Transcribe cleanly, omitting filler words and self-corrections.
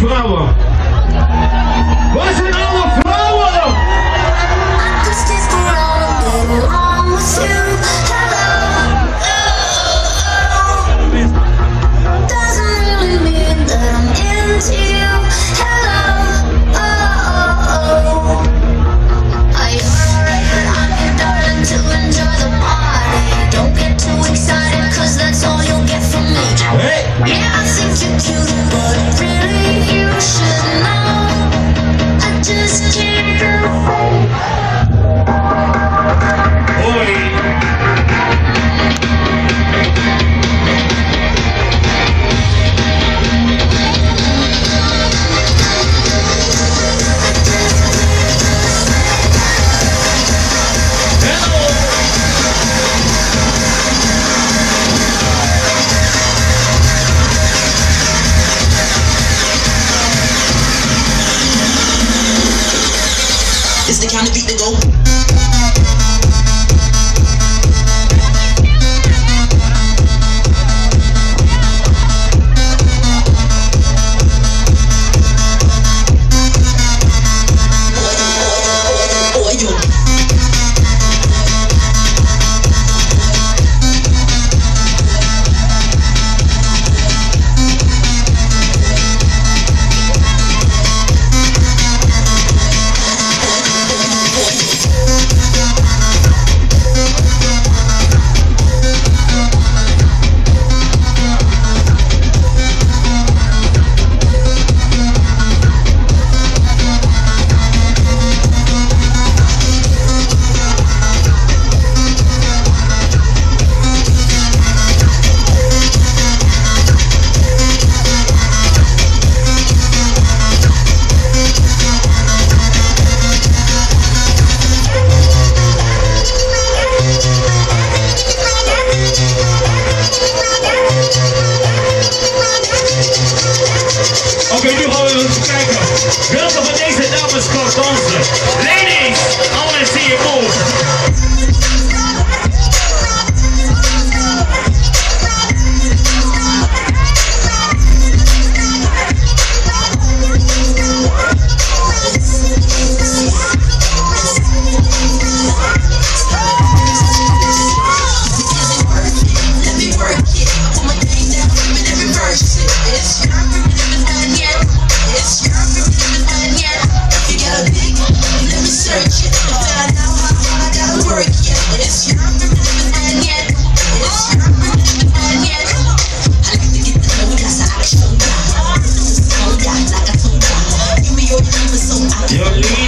flower. What's it on the flower? I just taste for all of it along with you. Hello, doesn't really mean that I'm into you. Hello, are you alright? But I'm your darling to enjoy the party. Don't get too excited, cause that's all you'll get from me. Hey. Yeah, I think you're cute, but really you should know I just can't go. It's the kind of beat that go. Oké, nu gaan we eens kijken. Welke van deze dames kan dansen? Ladies, I wanna see you move. Your lead.